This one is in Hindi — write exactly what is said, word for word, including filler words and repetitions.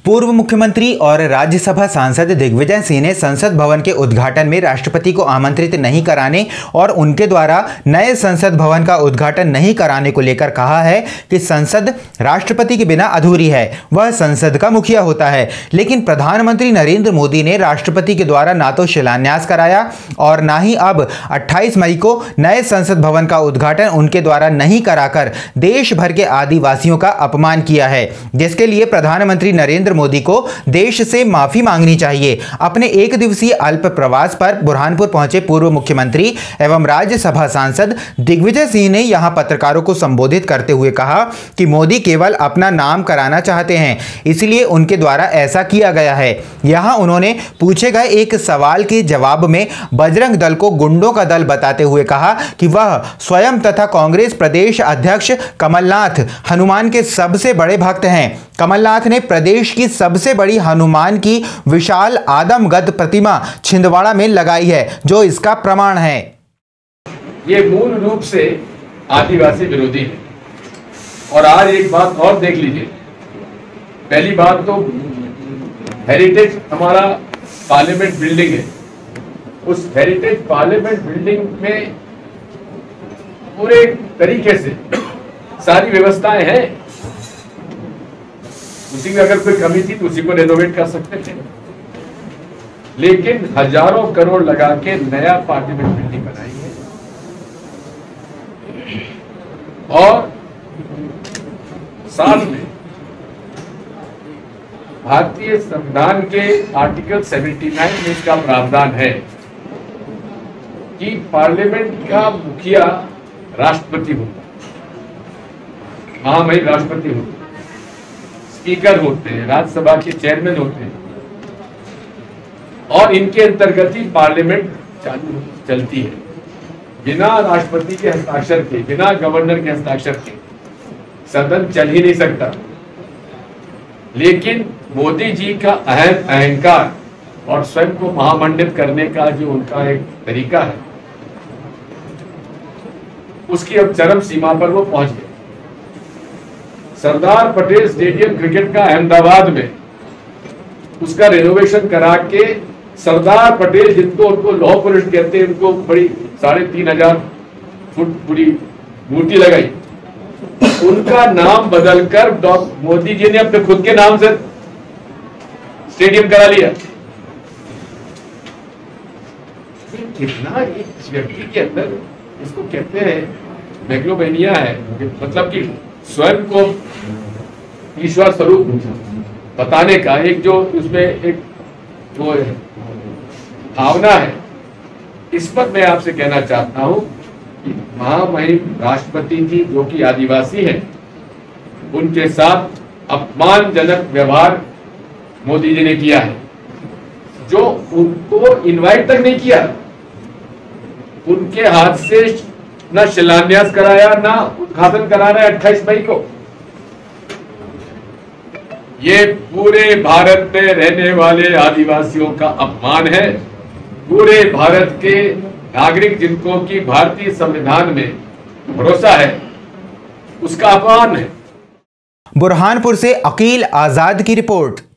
पूर्व मुख्यमंत्री और राज्यसभा सांसद दिग्विजय सिंह ने संसद भवन के उद्घाटन में राष्ट्रपति को आमंत्रित नहीं कराने और उनके द्वारा नए संसद भवन का उद्घाटन नहीं कराने को लेकर कहा है कि संसद राष्ट्रपति के बिना अधूरी है, वह संसद का मुखिया होता है। लेकिन प्रधानमंत्री नरेंद्र मोदी ने राष्ट्रपति के द्वारा ना तो शिलान्यास कराया और ना ही अब अट्ठाईस मई को नए संसद भवन का उद्घाटन उनके द्वारा नहीं कराकर देश भर के आदिवासियों का अपमान किया है, जिसके लिए प्रधानमंत्री नरेंद्र मोदी को देश से माफी मांगनी चाहिए। अपने एक दिवसीय अल्प प्रवास पर बुरहानपुर पहुंचे पूर्व मुख्यमंत्री एवं राज्यसभा सांसद दिग्विजय सिंह ने यहां पत्रकारों को संबोधित करते हुए कहा कि मोदी केवल अपना नाम कराना चाहते हैं, इसलिए उनके द्वारा ऐसा किया गया है। यहां उन्होंने पूछे गए एक सवाल के जवाब में बजरंग दल को गुंडों का दल बताते हुए कहा कि वह स्वयं तथा कांग्रेस प्रदेश अध्यक्ष कमलनाथ हनुमान के सबसे बड़े भक्त हैं। कमलनाथ ने प्रदेश की सबसे बड़ी हनुमान की विशाल आदमगद प्रतिमा छिंदवाड़ा में लगाई है, जो इसका प्रमाण है। ये मूल रूप से आदिवासी विरोधी है। और आज एक बात और देख लीजिए, पहली बात तो हेरिटेज हमारा पार्लियामेंट बिल्डिंग है, उस हेरिटेज पार्लियामेंट बिल्डिंग में पूरे तरीके से सारी व्यवस्थाएं हैं। उसी में अगर कोई कमी थी तो उसी को रेनोवेट कर सकते थे, लेकिन हजारों करोड़ लगा के नया पार्लियामेंट बिल्डिंग बनाई है। और साथ में भारतीय संविधान के आर्टिकल उन्यासी में इसका प्रावधान है कि पार्लियामेंट का मुखिया राष्ट्रपति होता है, महामहिम राष्ट्रपति होता है, स्पीकर होते हैं, राज्यसभा के चेयरमैन होते हैं, और इनके अंतर्गत ही पार्लियामेंट चालू चलती है। बिना राष्ट्रपति के हस्ताक्षर के, बिना गवर्नर के हस्ताक्षर के सदन चल ही नहीं सकता। लेकिन मोदी जी का अहम अहंकार और स्वयं को महामंडित करने का जो उनका एक तरीका है, उसकी अब चरम सीमा पर वो पहुंच गए। सरदार पटेल स्टेडियम क्रिकेट का अहमदाबाद में उसका रेनोवेशन करा के सरदार पटेल, जिनको उनको लौह पुरुष कहते हैं, उनको बड़ी साढ़े तीन हजार फुट पूरी मूर्ति लगाई, उनका नाम बदलकर मोदी जी ने अपने खुद के नाम से स्टेडियम करा लिया। कितना एक व्यक्ति के अंदर, इसको कहते हैं मेगलोमेनिया है, मतलब कि स्वयं को ईश्वर स्वरूप बताने का एक जो उसमें एक वो भावना है। इस पर मैं आपसे कहना चाहता हूं कि महामहिम राष्ट्रपति जी जो कि आदिवासी हैं, उनके साथ अपमानजनक व्यवहार मोदी जी ने किया है, जो उनको इनवाइट तक नहीं किया, उनके हाथ से ना शिलान्यास कराया, ना उद्घाटन कराना है अट्ठाईस मई को। ये पूरे भारत में रहने वाले आदिवासियों का अपमान है। पूरे भारत के नागरिक जिनको की भारतीय संविधान में भरोसा है, उसका अपमान है। बुरहानपुर से अकील आजाद की रिपोर्ट।